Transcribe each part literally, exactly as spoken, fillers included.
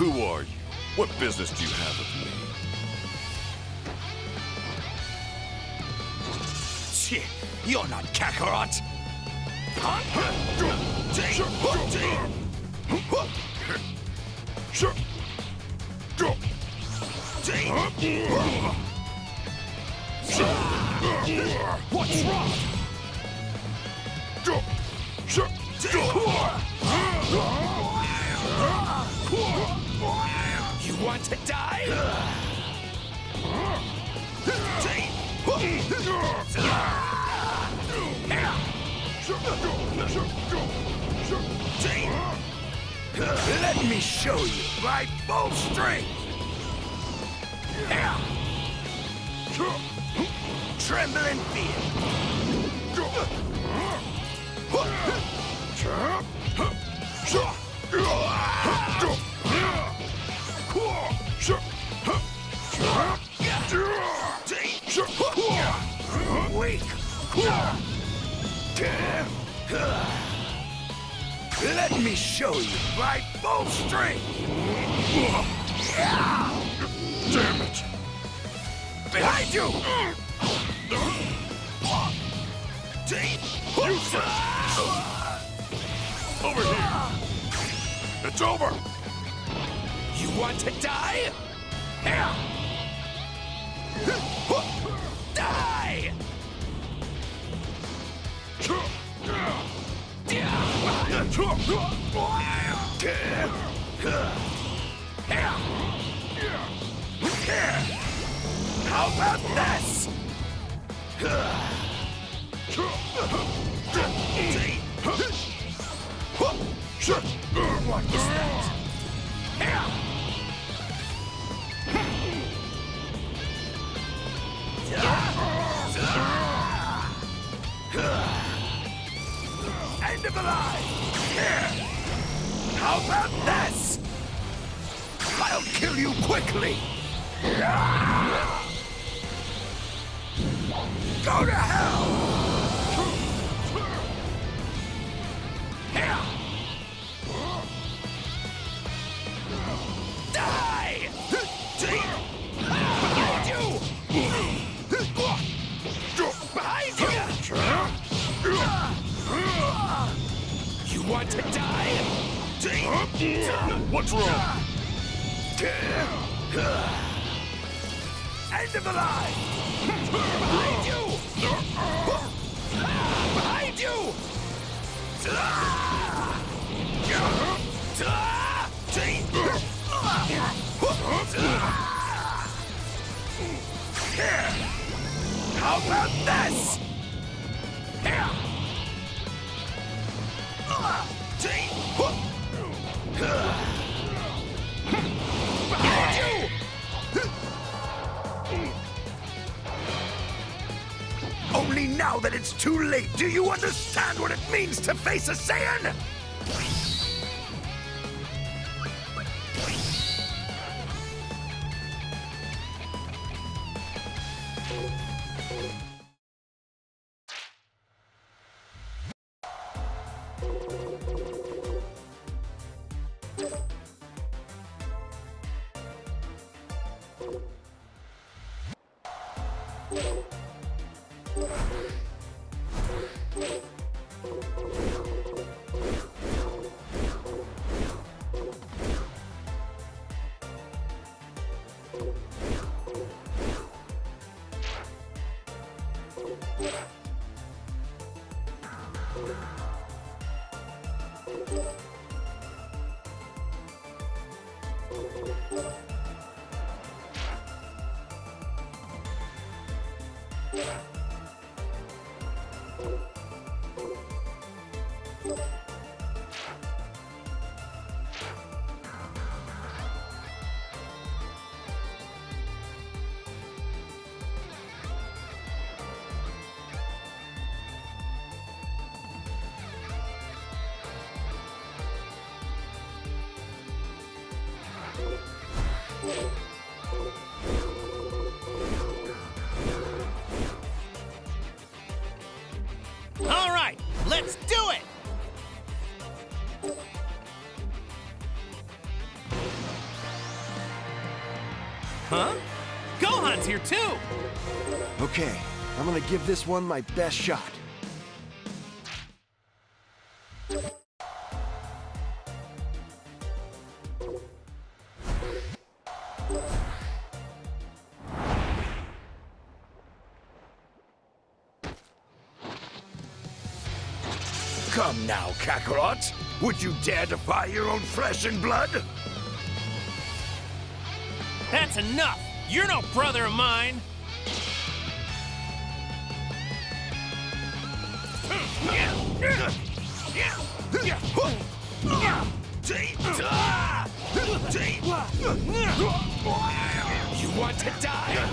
Who are you? What business do you have with me? Shit, you're not Kakarot! What's wrong? You want to die? Let me show you my full strength! Tremble in fear! Weak! Let me show you my full strength! Damn it! Behind you! Over here! It's over! You want to die? Die! How about this? What was that? End of the line! How about this? I'll kill you quickly! Go to hell! Die! Behind you! Behind you! You want to die? What's wrong? End of the line! Behind you! Behind you! How about this? Behind you! Only now that it's too late do you understand what it means to face a Saiyan? All right, let's do it! too. Okay, I'm gonna give this one my best shot. Come now, Kakarot. Would you dare defy your own flesh and blood? That's enough. You're no brother of mine. You want to die?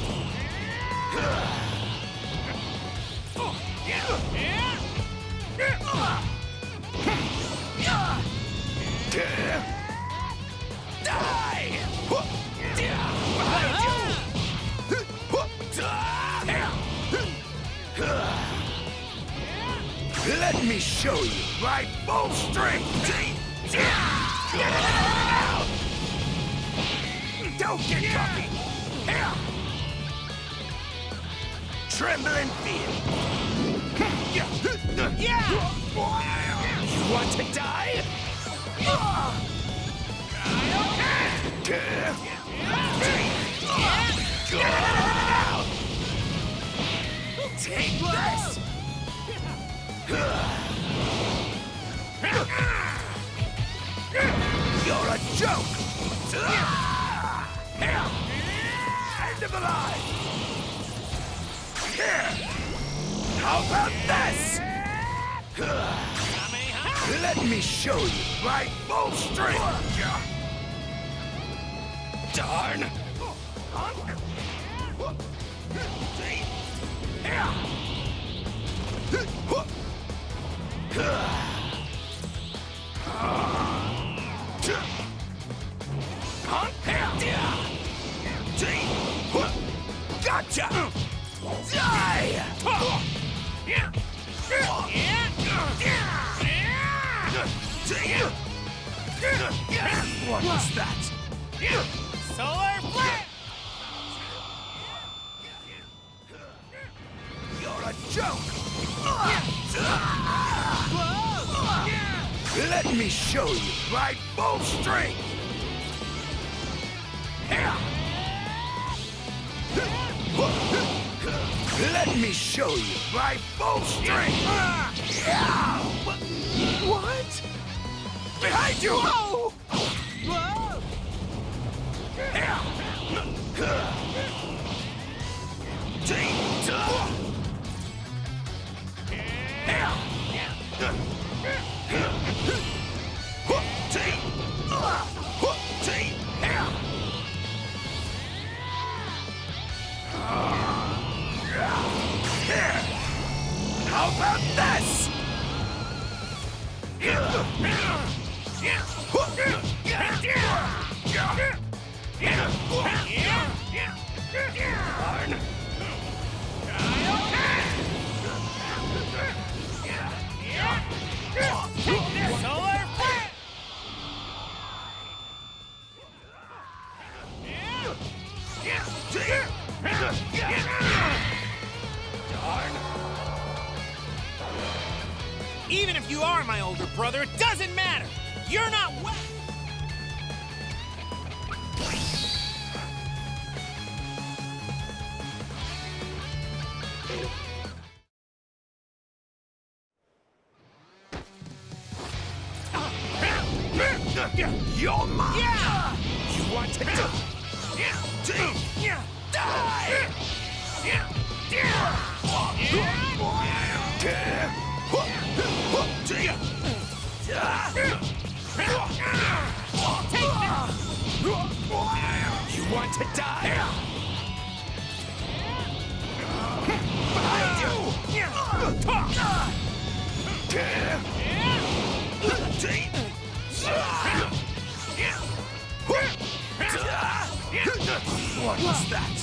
Let me show you my full strength! Don't get cocky! Tremble in fear! Yeah! You want to die? Take this! You're a joke! End of the line! Here! How about this? Let me show you my full strength! Darn! Gotcha! Die! What was that? Solar flare! You're a joke! Let me show you my full strength! Let me show you my full strength! What? Behind you! Whoa! How about this? Solar flare! Even if you are my older brother, it doesn't matter! You're not well! You're mine! Yeah! You want to die? You want to die? Behind you! What was that?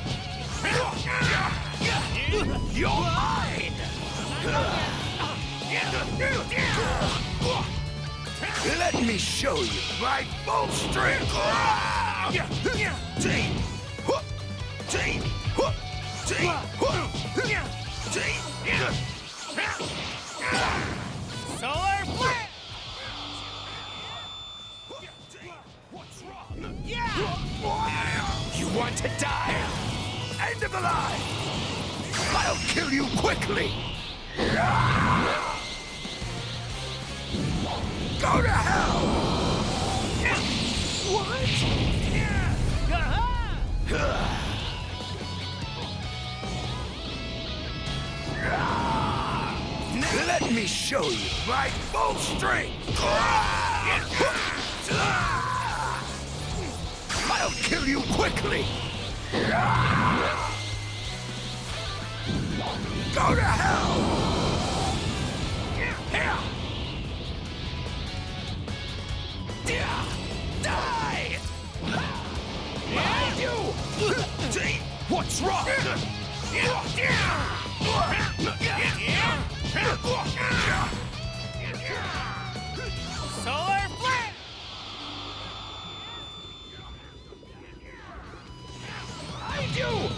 You're mine! Let me show you my full strength! Solar flare! What's wrong? Yeah! You want to die? End of the line! I'll kill you quickly! Go to hell! Let me show you my full strength! I'll kill you quickly! Go to hell! Die! Behind you! What's wrong? Solar flare! Behind you!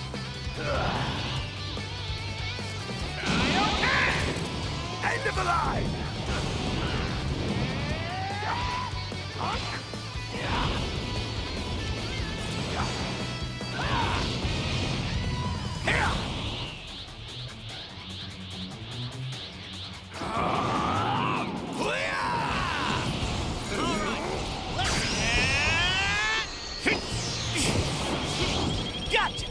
End of the line! Gotcha!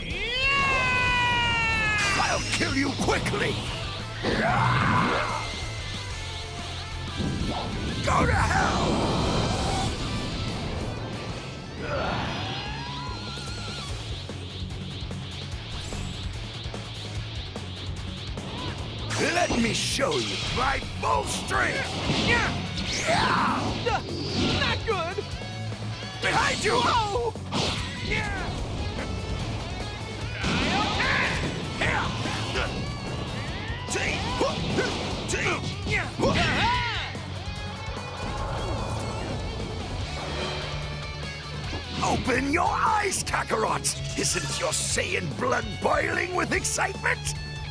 I'll kill you quickly! Go to hell! Let me show you my full strength! Not good! Behind you! Oh! Open your eyes, Kakarot! Isn't your Saiyan blood boiling with excitement?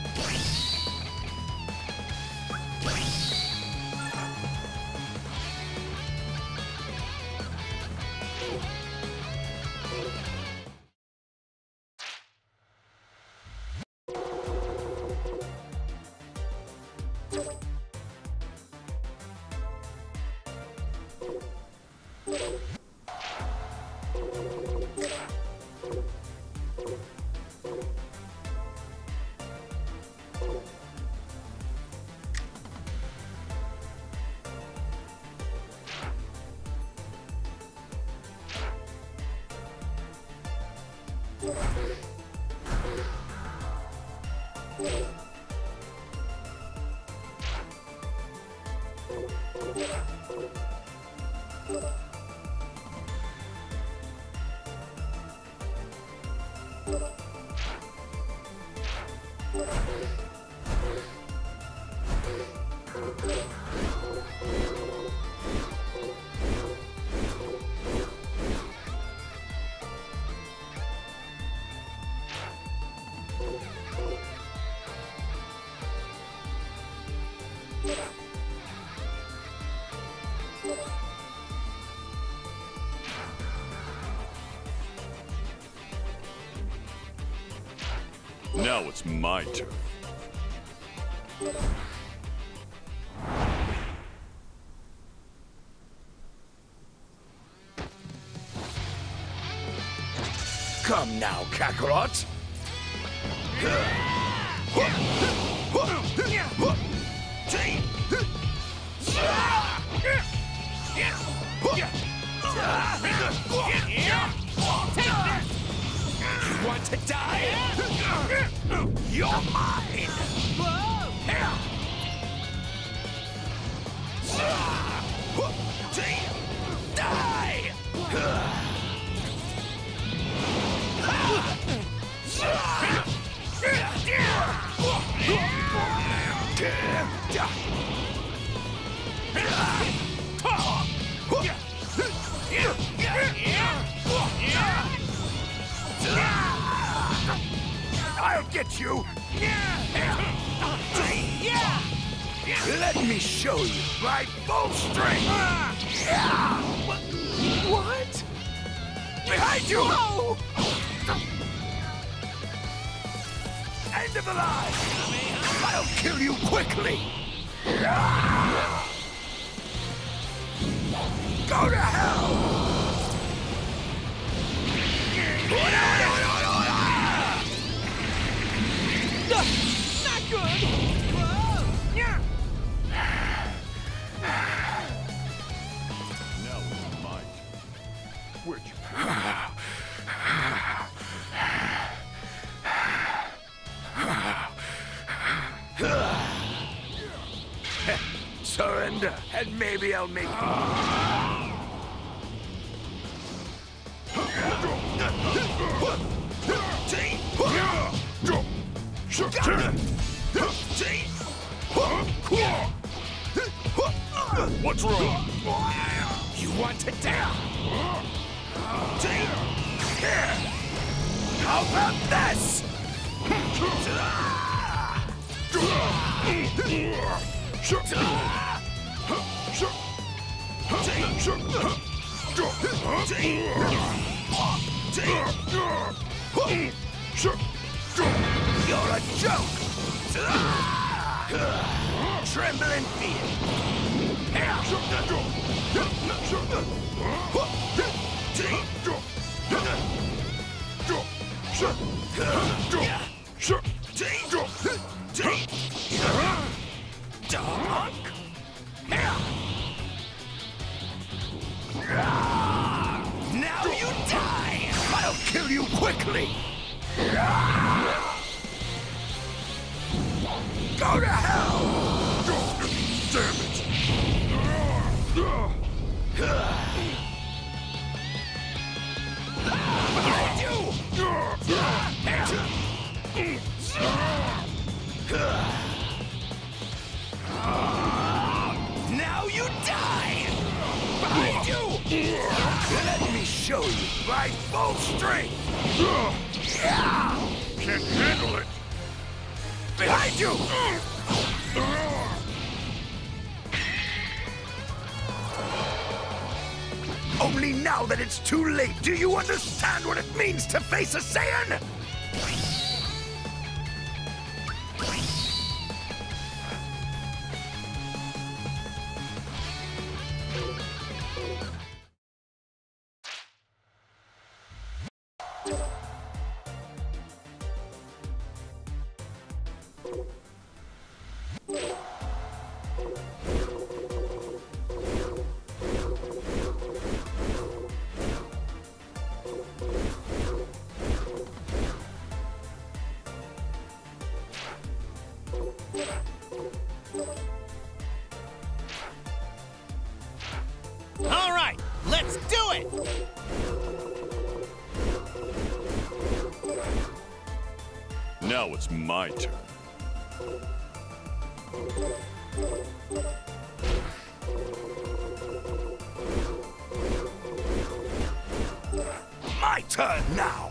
Now it's my turn. Come now, Kakarot! You want to die? You're mine! Die! I'll get you! Yeah! Let me show you my full strength! What? Behind you! Oh! End of the line! I'll kill you quickly! Go to hell! Not good! Whoa! Yeah! Now it's my turn. Where'd you Surrender, and maybe I'll make What's wrong? You want to die? How about this? You're a joke! Tremble in fear! Dog! Now you die! I'll kill you quickly! Go to hell! Damn it! Behind you! Now you die! Behind you! Let me show you my full strength! Can't handle it. Behind you! Only now that it's too late do you understand what it means to face a Saiyan? All right, let's do it! Now it's my turn. My turn now!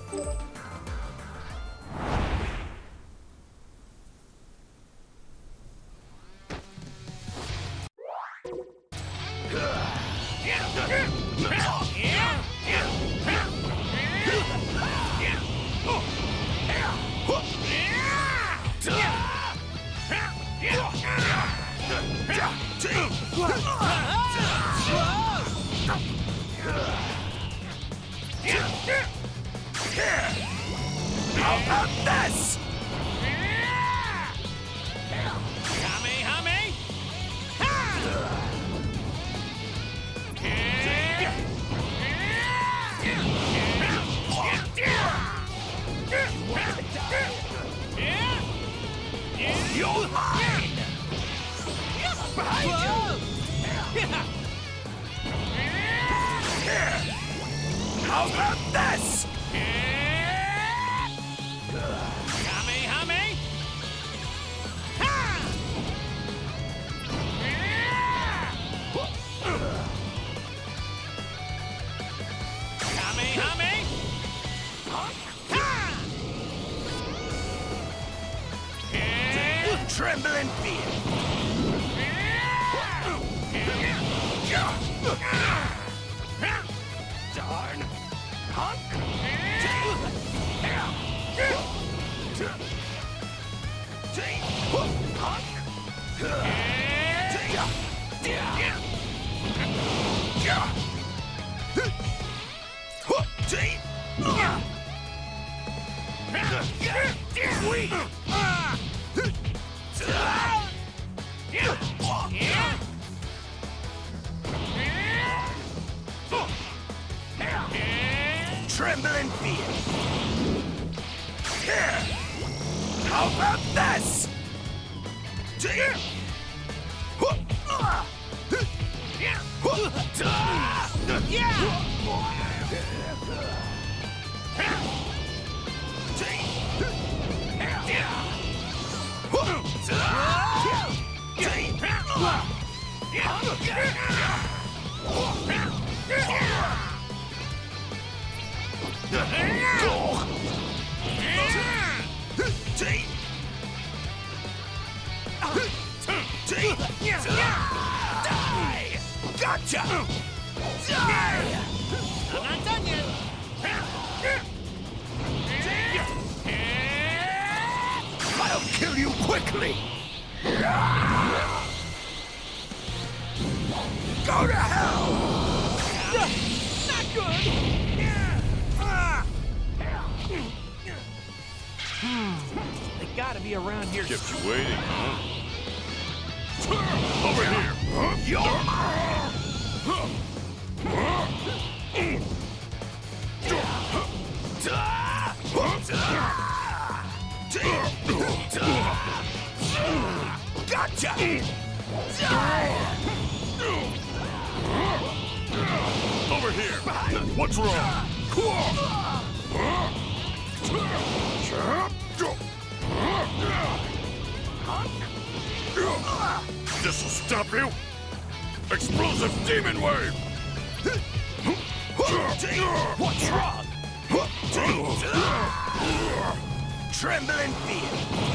How about this? Kamehame! You're mine! Behind you! How about this? Kamehame! Kamehame! Tremble in fear. Darn. Hunk. Sweet. Tremble in fear. Here. How about this? Die! Gotcha! Die! I'm not done yet. I'll kill you quickly! Go to hell! Not good. Hmm. They gotta be around here. Kept you waiting, huh? Over here! Gotcha! Over here! What's wrong? This'll stop you! Explosive demon wave! What's wrong? Tremble in fear.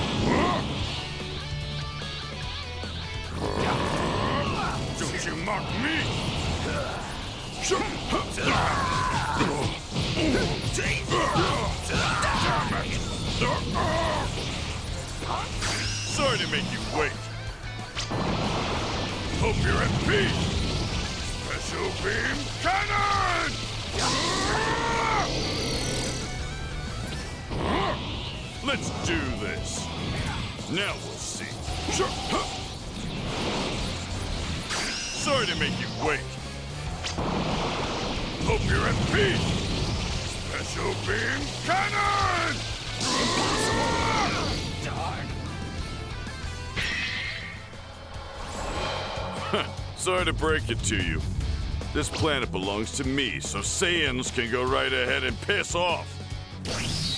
Don't you mock me! Sorry to make you wait. Hope you're at peace! Special beam cannon! Let's do this. Now we'll see. Sorry to make you wait. Hope you're at peace! Special beam cannon! Darn. Sorry to break it to you. This planet belongs to me, so Saiyans can go right ahead and piss off.